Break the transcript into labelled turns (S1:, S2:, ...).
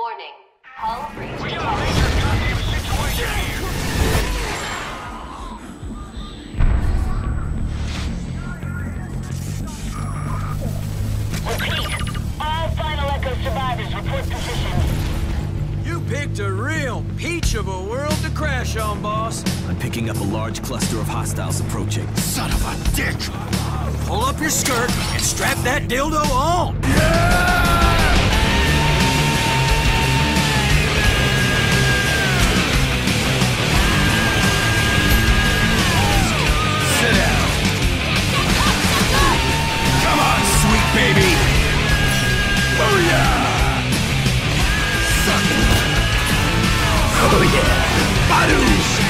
S1: Warning. Hull breach
S2: We got a
S1: detected.
S2: major goddamn situation here!
S3: Repeat. All Final Echo survivors report positions.
S4: You picked a real peach of a world to crash on, boss.
S5: I'm picking up a large cluster of hostiles approaching.
S4: Son of a dick! Pull up your skirt and strap that dildo on!
S5: Sit down. Come on, sweet baby. Booyah! Oh yeah! Badoosh!